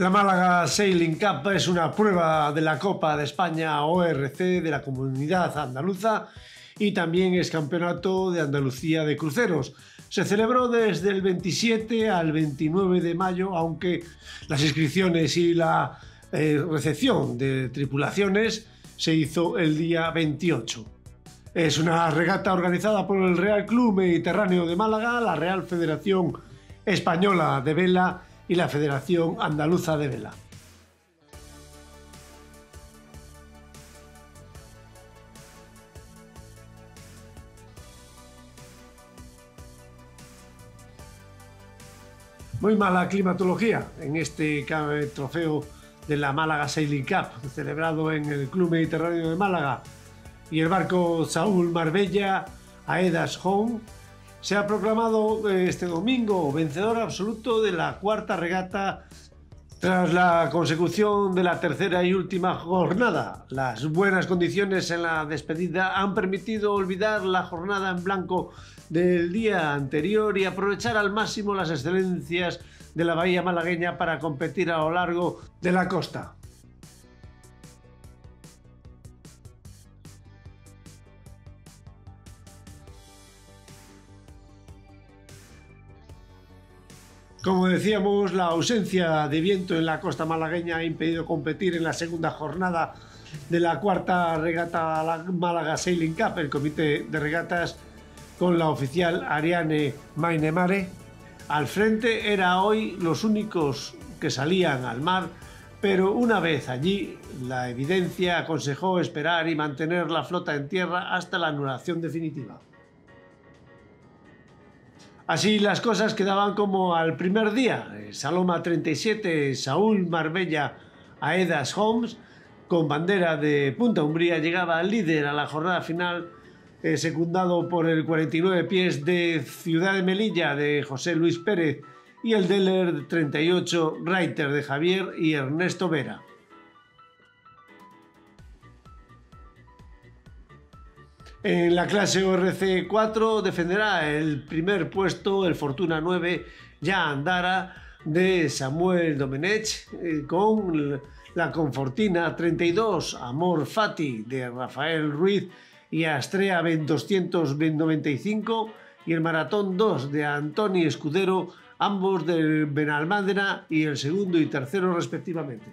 La Málaga Sailing Cup es una prueba de la Copa de España ORC de la Comunidad Andaluza y también es campeonato de Andalucía de cruceros. Se celebró desde el 27 al 29 de mayo, aunque las inscripciones y la recepción de tripulaciones se hizo el día 28. Es una regata organizada por el Real Club Mediterráneo de Málaga, la Real Federación Española de Vela y la Federación Andaluza de Vela. Muy mala climatología en este trofeo de la Málaga Sailing Cup, celebrado en el Club Mediterráneo de Málaga, y el barco Saúl Marbella Aedas Home se ha proclamado este domingo vencedor absoluto de la cuarta regata tras la consecución de la tercera y última jornada. Las buenas condiciones en la despedida han permitido olvidar la jornada en blanco del día anterior y aprovechar al máximo las excelencias de la bahía malagueña para competir a lo largo de la costa. Como decíamos, la ausencia de viento en la costa malagueña ha impedido competir en la segunda jornada de la cuarta regata la Málaga Sailing Cup. El comité de regatas, con la oficial Ariane Mainemare al frente, era hoy los únicos que salían al mar, pero una vez allí, la evidencia aconsejó esperar y mantener la flota en tierra hasta la anulación definitiva. Así las cosas quedaban como al primer día. Saloma 37, Saúl Marbella Aedas Homes, con bandera de Punta Umbría, llegaba líder a la jornada final, secundado por el 49 pies de Ciudad de Melilla de José Luis Pérez y el Deller 38 Reiter de Javier y Ernesto Vera. En la clase ORC 4 defenderá el primer puesto el Fortuna 9 Ya Andara de Samuel Domenech, con la Confortina 32 Amor Fati de Rafael Ruiz y Astrea 295 y el Maratón 2 de Antoni Escudero, ambos de Benalmádena y el segundo y tercero respectivamente.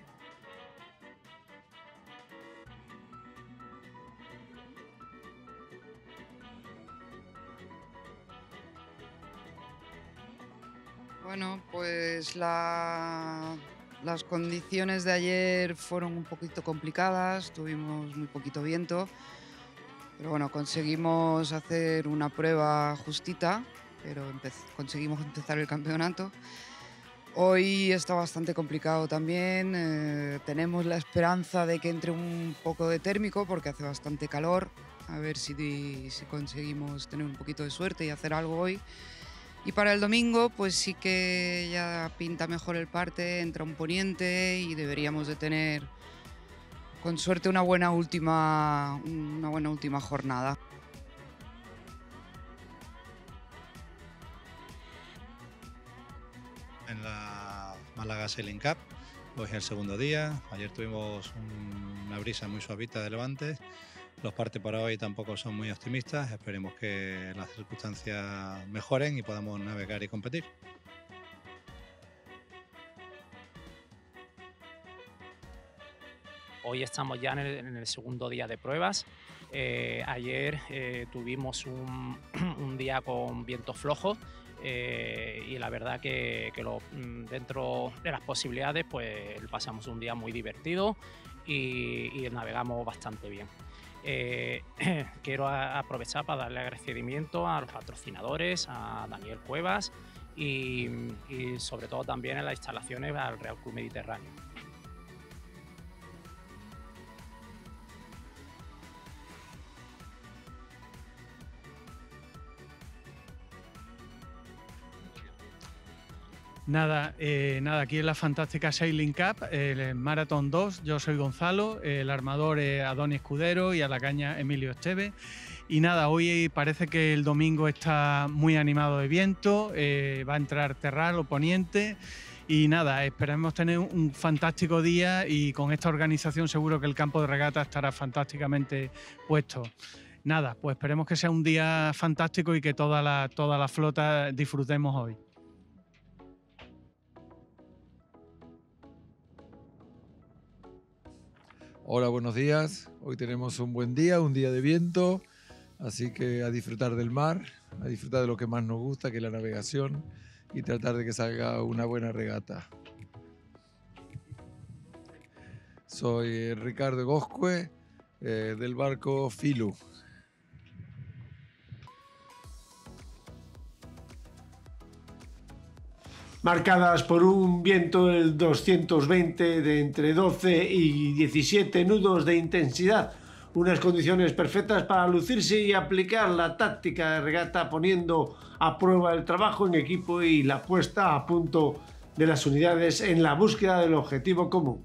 Bueno, pues las condiciones de ayer fueron un poquito complicadas, tuvimos muy poquito viento, pero bueno, conseguimos hacer una prueba justita, pero conseguimos empezar el campeonato. Hoy está bastante complicado también, tenemos la esperanza de que entre un poco de térmico porque hace bastante calor, a ver si conseguimos tener un poquito de suerte y hacer algo hoy. Y para el domingo, pues sí que ya pinta mejor el parte, entra un poniente y deberíamos de tener, con suerte, una buena última jornada. En la Málaga Sailing Cup, hoy es el segundo día. Ayer tuvimos una brisa muy suavita de levante. Los partes para hoy tampoco son muy optimistas. Esperemos que las circunstancias mejoren y podamos navegar y competir. Hoy estamos ya en el segundo día de pruebas. Ayer tuvimos un día con vientos flojos y la verdad que dentro de las posibilidades pues pasamos un día muy divertido y navegamos bastante bien. Quiero aprovechar para darle agradecimiento a los patrocinadores, a Daniel Cuevas y sobre todo también en las instalaciones al Real Club Mediterráneo. Nada, aquí en la fantástica Sailing Cup, el Maratón 2, yo soy Gonzalo, el armador es Adoni Escudero y a la caña Emilio Esteve. Y nada, hoy parece que el domingo está muy animado de viento, va a entrar terral o poniente Y nada, esperemos tener un fantástico día y con esta organización seguro que el campo de regata estará fantásticamente puesto. Nada, pues esperemos que sea un día fantástico y que toda la flota disfrutemos hoy. Hola, buenos días. Hoy tenemos un buen día, un día de viento, así que a disfrutar del mar, a disfrutar de lo que más nos gusta, que es la navegación, y tratar de que salga una buena regata. Soy Ricardo Goscue, del barco Filu. Marcadas por un viento del 220 de entre 12 y 17 nudos de intensidad. Unas condiciones perfectas para lucirse y aplicar la táctica de regata, poniendo a prueba el trabajo en equipo y la puesta a punto de las unidades en la búsqueda del objetivo común.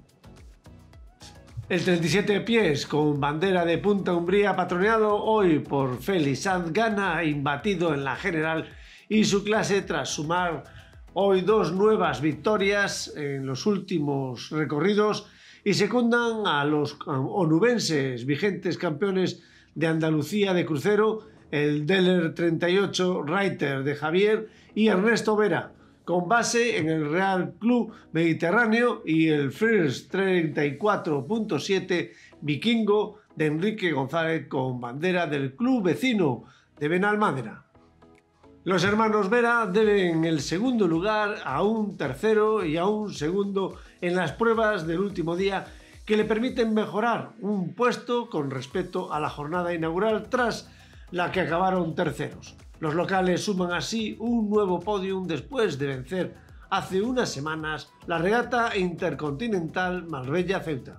El 37 pies con bandera de Punta Umbría, patroneado hoy por Félix Sanz, gana imbatido en la general y su clase tras sumar hoy 2 nuevas victorias en los últimos recorridos y secundan a los onubenses vigentes campeones de Andalucía de crucero, el Deller 38 Reiter de Javier y Ernesto Vera, con base en el Real Club Mediterráneo, y el First 34.7 Vikingo de Enrique González, con bandera del club vecino de Benalmádena. Los hermanos Vera deben el segundo lugar a un tercero y a un segundo en las pruebas del último día, que le permiten mejorar un puesto con respecto a la jornada inaugural tras la que acabaron terceros. Los locales suman así un nuevo podium después de vencer hace unas semanas la regata intercontinental Marbella-Ceuta.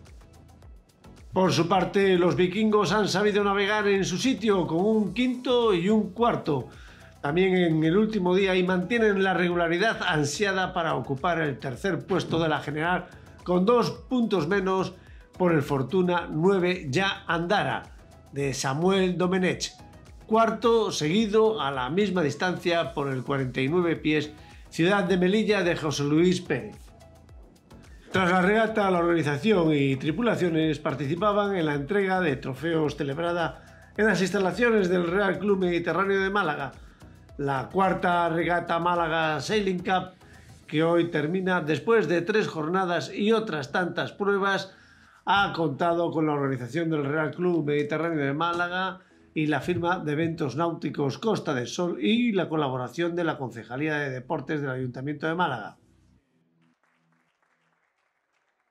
Por su parte, los vikingos han sabido navegar en su sitio con un quinto y un cuarto también en el último día, y mantienen la regularidad ansiada para ocupar el tercer puesto de la general, con 2 puntos menos por el Fortuna 9 Ya Andara de Samuel Domenech, cuarto seguido a la misma distancia por el 49 pies Ciudad de Melilla de José Luis Pérez. Tras la regata, la organización y tripulaciones participaban en la entrega de trofeos celebrada en las instalaciones del Real Club Mediterráneo de Málaga, la cuarta regata Málaga Sailing Cup, que hoy termina después de 3 jornadas y otras tantas pruebas. Ha contado con la organización del Real Club Mediterráneo de Málaga y la firma de eventos náuticos Costa del Sol y la colaboración de la Concejalía de Deportes del Ayuntamiento de Málaga.